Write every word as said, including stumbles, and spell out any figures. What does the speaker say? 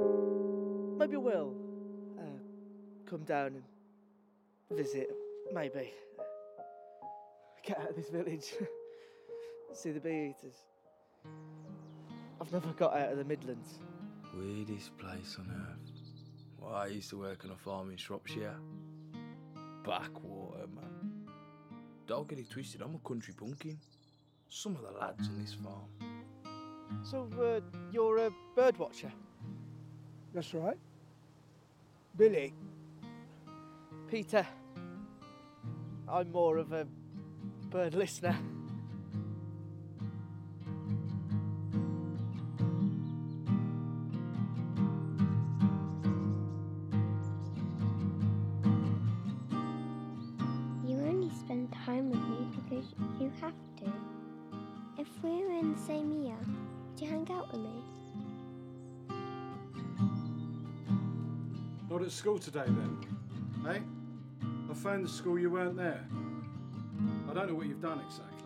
Maybe we'll uh, come down and visit, maybe. Get out of this village, see the bee-eaters. I've never got out of the Midlands. Weirdest place on earth. Well, I used to work on a farm in Shropshire. Backwater, man. Don't get it twisted, I'm a country pumpkin. Some of the lads on this farm. So, uh, you're a bird watcher? That's right. Billy. Peter. I'm more of a bird listener. You only spend time with me because you have to. If we were in the same year, would you hang out with me? Not at school today then, eh? I phoned the school, you weren't there. I don't know what you've done exactly.